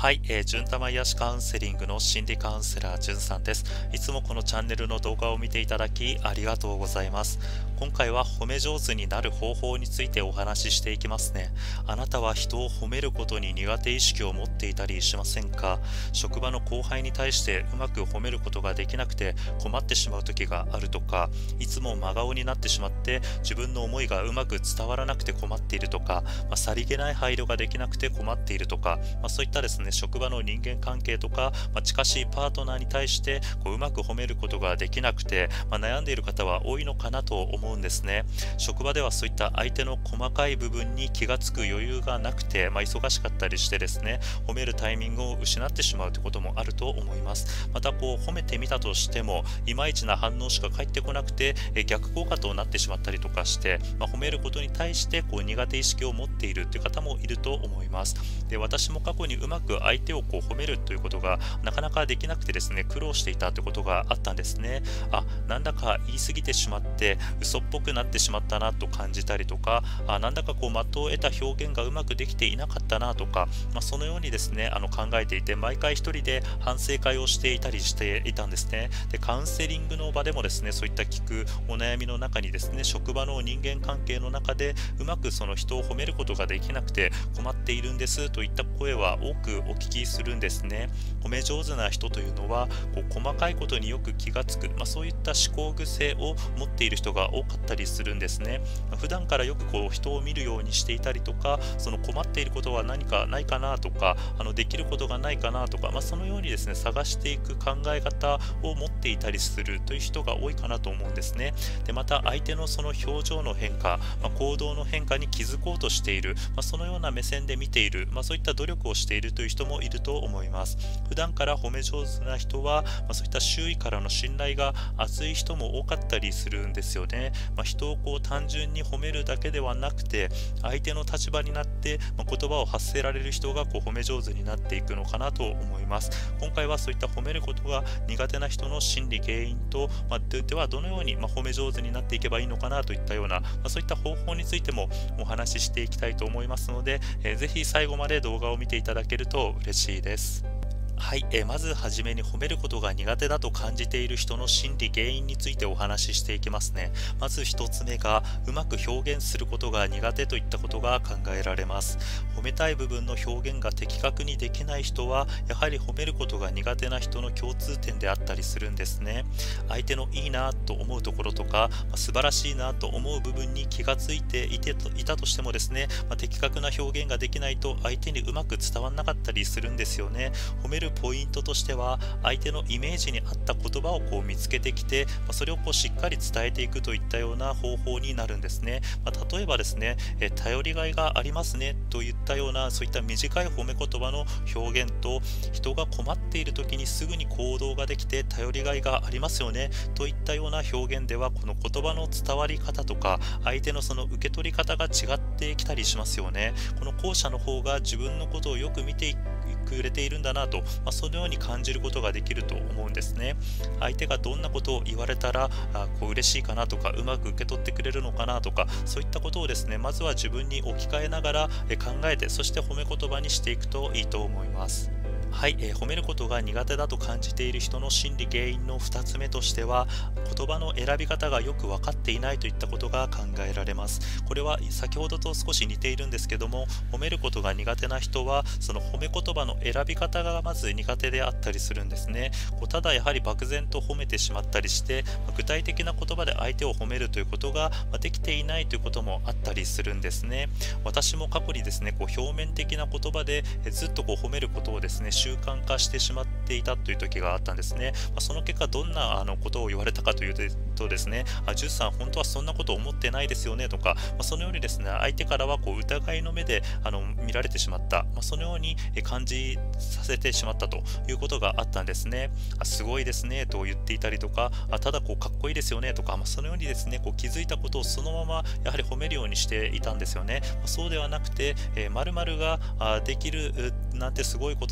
はい、順玉癒しカウンセリングの心理カウンセラー、じゅんさんです。いつもこのチャンネルの動画を見ていただきありがとうございます。今回は褒め上手になる方法についてお話ししていきますね。あなたは人を褒めることに苦手意識を持っていたりしませんか？職場の後輩に対してうまく褒めることができなくて困ってしまう時があるとか、いつも真顔になってしまって自分の思いがうまく伝わらなくて困っているとか、さりげない配慮ができなくて困っているとか、そういったですね、職場の人間関係とか、近しいパートナーに対してうまく褒めることができなくて、悩んでいる方は多いのかなと思うんですね。職場ではそういった相手の細かい部分に気がつく余裕がなくて、忙しかったりしてですね、褒めるタイミングを失ってしまうということもあると思います。また褒めてみたとしてもいまいちな反応しか返ってこなくて、逆効果となってしまったりとかして、褒めることに対して苦手意識を持っているという方もいると思います。で、私も過去にうまく相手を褒めるということがなかなかできなくてですね、苦労していたということがあったんですね。なんだか言い過ぎてしまって嘘っぽくなってしまったなと感じたりとか、なんだか的を得た表現がうまくできていなかったなとか、そのようにですね、考えていて、毎回一人で反省会をしていたりしていたんですね。で、カウンセリングの場でもですね、そういった聞くお悩みの中にですね、職場の人間関係の中でうまくその人を褒めることができなくて困っているんですといった声は多くお聞きするんですね。褒め上手な人というのは細かいことによく気がつく、そういった思考癖を持っている人が多かったりするんですね。普段からよく人を見るようにしていたりとか、その困っていることは何かないかなとか、できることがないかなとか、そのようにですね、探していく考え方を持っていたりするという人が多いかなと思うんですね。で、また相手のその表情の変化、行動の変化に気づこうとしている、そのような目線で見ている、そういった努力をしているという人もいると思います。普段から褒め上手な人は、そういった周囲からの信頼が厚い人も多かったりするんですよね。人を単純に褒めるだけではなくて、相手の立場になって、言葉を発せられる人が褒め上手になっていくのかなと思います。今回はそういった褒めることが苦手な人の心理原因と、ではどのように褒め上手になっていけばいいのかなといったような、そういった方法についてもお話ししていきたいと思いますので、ぜひ最後まで動画を見ていただけると嬉しいです。はい、まずはじめに褒めることが苦手だと感じている人の心理原因についてお話ししていきますね。まず一つ目が、うまく表現することが苦手といったことが考えられます。褒めたい部分の表現が的確にできない人は、やはり褒めることが苦手な人の共通点であったりするんですね。相手のいいなと思うところとか、素晴らしいなと思う部分に気がついていたとしてもですね、的確な表現ができないと相手にうまく伝わらなかったりするんですよね。褒めるポイントとしては、相手のイメージに合った言葉を見つけてきて、それをしっかり伝えていくといったような方法になるんですね。例えばですね、頼りがいがありますねといったような、そういった短い褒め言葉の表現と、人が困っている時にすぐに行動ができて頼りがいがありますよねといったような表現では、この言葉の伝わり方とか相手のその受け取り方が違ってきたりしますよね。この後者の方が自分のことをよく見てくれているんだなと、そのように感じることができると思うんですね。相手がどんなことを言われたら嬉しいかなとか、うまく受け取ってくれるのかなとか、そういったことをですね、まずは自分に置き換えながら考えて、そして褒め言葉にしていくといいと思います。はい、褒めることが苦手だと感じている人の心理原因の2つ目としては、言葉の選び方がよく分かっていないといったことが考えられます。これは先ほどと少し似ているんですけども、褒めることが苦手な人はその褒め言葉の選び方がまず苦手であったりするんですね。ただやはり漠然と褒めてしまったりして、具体的な言葉で相手を褒めるということができていないということもあったりするんですね。私も過去にですね、表面的な言葉でずっと褒めることをですね、習慣化してしまっていたという時があったんですね。その結果どんなことを言われたかというとですね、ジュンさん本当はそんなこと思ってないですよねとか、そのようにですね、相手からは疑いの目で見られてしまった、そのように感じさせてしまったということがあったんですね。すごいですねと言っていたりとか、ただかっこいいですよねとか、そのようにですね、気づいたことをそのままやはり褒めるようにしていたんですよね。そうではなくて、〇〇ができるなんてすごいことですよね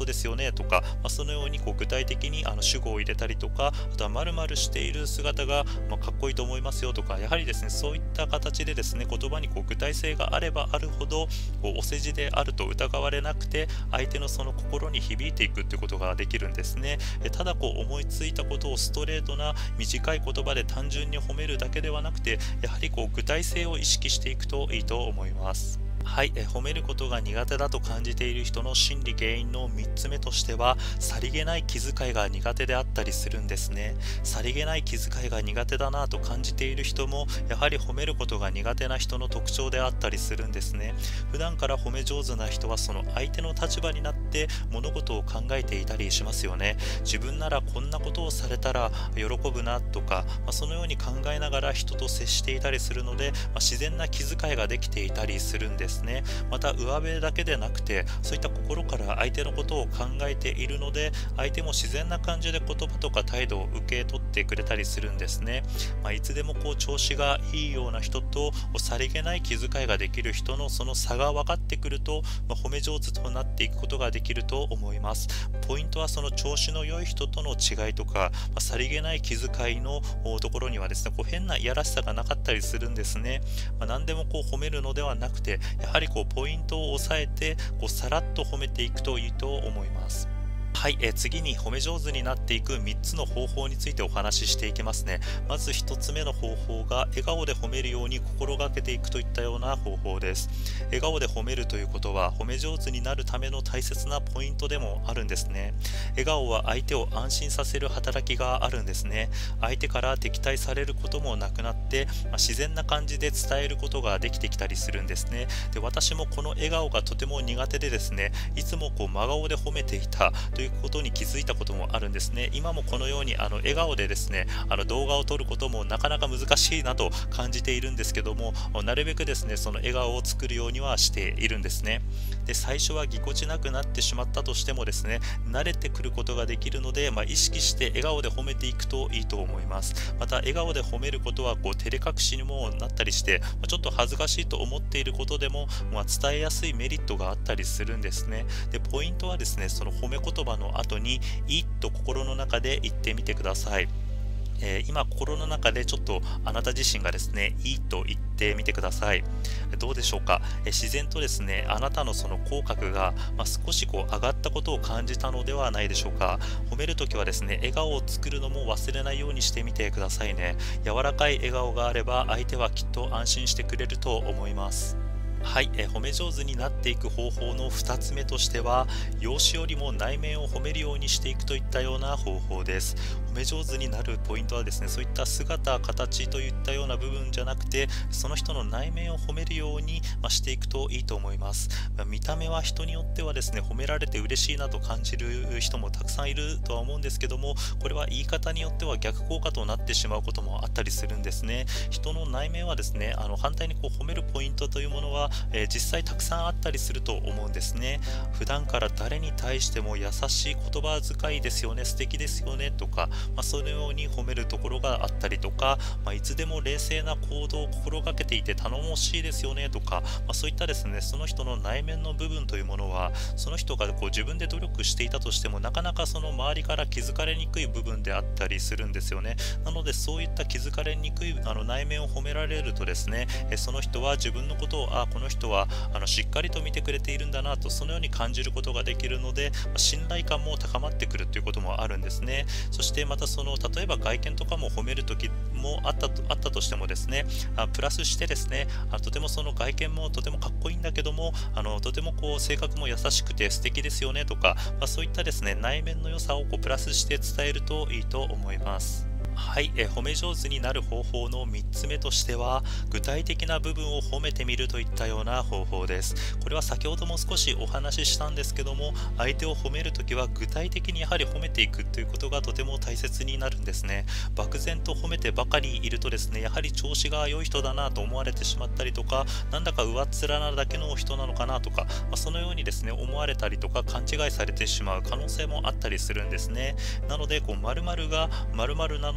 ねとか、そのように具体的に主語を入れたりとか、あとは〇〇している姿が、かっこいいと思いますよとか、やはりですね、そういった形でですね、言葉に具体性があればあるほど、お世辞であると疑われなくて、相手のその心に響いていくってことができるんですね。ただ思いついたことをストレートな短い言葉で単純に褒めるだけではなくて、やはり具体性を意識していくといいと思います。はい、褒めることが苦手だと感じている人の心理原因の3つ目としては、さりげない気遣いが苦手であったりするんですね。さりげない気遣いが苦手だなと感じている人も、やはり褒めることが苦手な人の特徴であったりするんですね。普段から褒め上手な人はその相手の立場になって物事を考えていたりしますよね。自分ならこんなことをされたら喜ぶなとか、そのように考えながら人と接していたりするので、自然な気遣いができていたりするんですね。また上辺だけでなくて、そういった心から相手のことを考えているので、相手も自然な感じで言葉とか態度を受け取ってくれたりするんですね。いつでも調子がいいような人とさりげない気遣いができる人のその差が分かってくると、褒め上手となっていくことができると思います。ポイントはその調子の良い人との違いとか、さりげない気遣いのところにはですね、変ないやらしさがなかったりするんですね。何でも褒めるのではなくて、やはりポイントを押さえてさらっと褒めていくといいと思います。はい、次に褒め上手になっていく3つの方法についてお話ししていきますね。まず1つ目の方法が、笑顔で褒めるように心がけていくといったような方法です。笑顔で褒めるということは、褒め上手になるための大切なポイントでもあるんですね。笑顔は相手を安心させる働きがあるんですね。相手から敵対されることもなくなって、自然な感じで伝えることができてきたりするんですね。で、私もこの笑顔がとても苦手でですね、いつも真顔で褒めていたということに気づいたこともあるんですね。今もこのように笑顔でですね、動画を撮ることもなかなか難しいなと感じているんですけども、なるべくですね、その笑顔を作るようにはしているんですね。で、最初はぎこちなくなってしまったとしてもですね、慣れてくることができるので、意識して笑顔で褒めていくといいと思います。また笑顔で褒めることは照れ隠しにもなったりして、ちょっと恥ずかしいと思っていることでも、伝えやすいメリットがあったりするんですね。で、ポイントはですね、その褒め言葉の後にいいと心の中で言ってみてください。今心の中でちょっとあなた自身がですね、いいと言ってみてください。どうでしょうか。自然とですね、あなたのその口角が、少し上がったことを感じたのではないでしょうか。褒めるときはですね、笑顔を作るのも忘れないようにしてみてくださいね。柔らかい笑顔があれば相手はきっと安心してくれると思います。はい、褒め上手になっていく方法の2つ目としては、容姿よりも内面を褒めるようにしていくといったような方法です。褒め上手になるポイントはですね、そういった姿、形といったような部分じゃなくて、その人の内面を褒めるようにしていくといいと思います。見た目は人によってはですね、褒められて嬉しいなと感じる人もたくさんいるとは思うんですけども、これは言い方によっては逆効果となってしまうこともあったりするんですね。人の内面はですね、反対に褒めるポイントというものは、実際たくさんあったりすると思うんですね。普段から誰に対しても優しい言葉遣いですよね、素敵ですよねとか、そのように褒めるところがあったりとか、いつでも冷静な行動を心がけていて頼もしいですよねとか、そういったですね、その人の内面の部分というものは、その人が自分で努力していたとしても、なかなかその周りから気づかれにくい部分であったりするんですよね。なので、そういった気づかれにくい内面を褒められるとですね、その人は自分のことを、この人はしっかりと見てくれているんだなと、そのように感じることができるので、信頼感も高まってくるということもあるんですね。そしてまた例えば外見とかも褒めるときもあったとしてもですね、プラスしてですね、とてもその外見もとてもかっこいいんだけども、とても性格も優しくて素敵ですよねとか、そういったですね、内面の良さをプラスして伝えるといいと思います。はい、褒め上手になる方法の3つ目としては、具体的な部分を褒めてみるといったような方法です。これは先ほども少しお話ししたんですけども、相手を褒めるときは具体的にやはり褒めていくということがとても大切になるんですね。漠然と褒めてばかりいるとですね、やはり調子が良い人だなと思われてしまったりとか、なんだか上っ面なだけの人なのかなとか、そのようにですね、思われたりとか勘違いされてしまう可能性もあったりするんですね。なので、〇〇が〇〇なの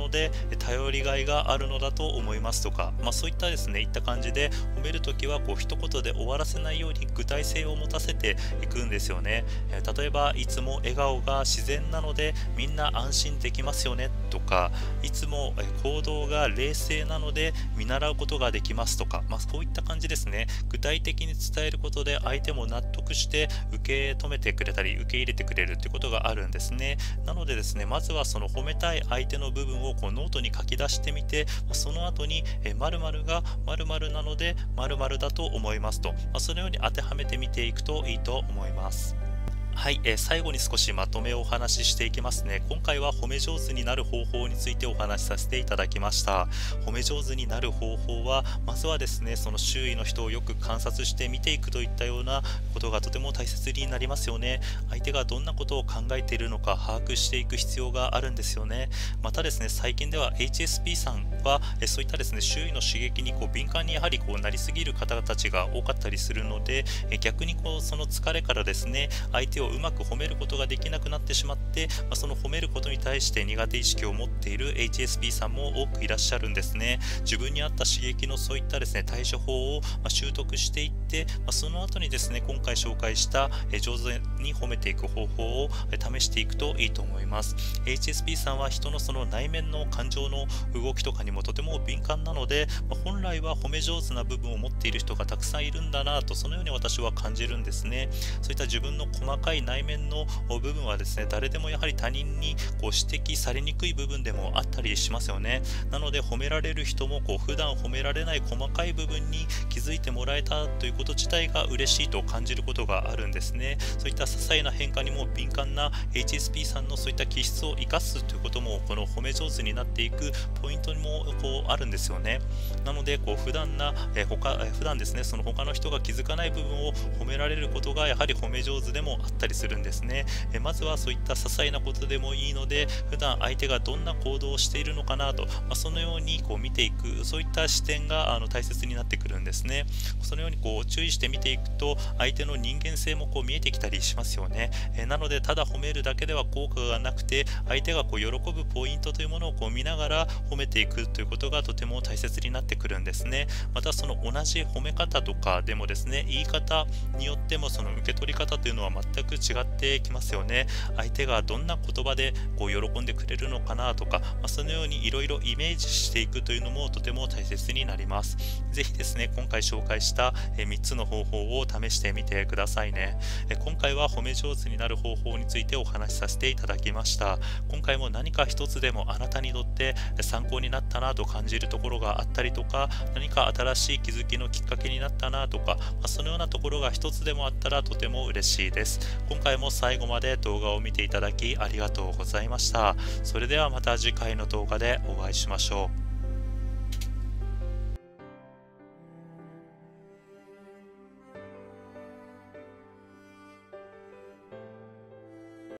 ので頼りがいがあるのだと思いますとか、そういったですね、いった感じで褒めるときは一言で終わらせないように具体性を持たせていくんですよね。例えばいつも笑顔が自然なのでみんな安心できますよねとか、いつも行動が冷静なので見習うことができますとか、こういった感じですね。具体的に伝えることで相手も納得して受け止めてくれたり受け入れてくれるということがあるんですね。なのでですね、まずはその褒めたい相手の部分をノートに書き出してみて、その後に〇〇が〇〇なので〇〇だと思いますと、そのように当てはめてみていくといいと思います。はい、最後に少しまとめをお話ししていきますね。今回は褒め上手になる方法についてお話しさせていただきました。褒め上手になる方法は、まずはですね、その周囲の人をよく観察して見ていくといったようなことがとても大切になりますよね。相手がどんなことを考えているのか把握していく必要があるんですよね。またですね、最近では HSP さんはそういったですね、周囲の刺激に敏感にやはりなりすぎる方たちが多かったりするので、逆にその疲れからですね、相手をうまく褒めることができなくなってしまって、その褒めることに対して苦手意識を持っている HSP さんも多くいらっしゃるんですね。自分に合った刺激のそういったですね、対処法を習得していって、その後にですね、今回紹介した上手に褒めていく方法を試していくといいと思います。HSP さんは人のその内面の感情の動きとかにもとても敏感なので、本来は褒め上手な部分を持っている人がたくさんいるんだなと、そのように私は感じるんですね。そういった自分の細かい内面の部分はですね、誰でもやはり他人に指摘されにくい部分でもあったりしますよね。なので褒められる人も普段褒められない細かい部分に気づいてもらえたということ自体が嬉しいと感じることがあるんですね。そういった些細な変化にも敏感な HSP さんのそういった気質を生かすということも、この褒め上手になっていくポイントにもあるんですよね。なので普段ですね、その他の人が気づかない部分を褒められることがやはり褒め上手でもあったりするんですね。まずはそういった些細なことでもいいので、普段相手がどんな行動をしているのかなと、そのように見ていく、そういった視点が大切になってくるんですね。そのように注意して見ていくと、相手の人間性も見えてきたりしますよね。なのでただ褒めるだけでは効果がなくて、相手が喜ぶポイントというものを見ながら褒めていくということがとても大切になってくるんですね。またその同じ褒め方とかでもですね、言い方によってもその受け取り方というのは全く違ってきますよね。相手がどんな言葉で喜んでくれるのかなとか、そのようにいろいろイメージしていくというのもとても大切になります。ぜひですね、今回紹介した3つの方法を試してみてくださいね。今回は褒め上手になる方法についてお話しさせていただきました。今回も何か一つでもあなたにとって参考になったなと感じるところがあったりとか、何か新しい気づきのきっかけになったなとか、そのようなところが一つでもあったらとても嬉しいです。今回も最後まで動画を見ていただきありがとうございました。それではまた次回の動画でお会いしましょう。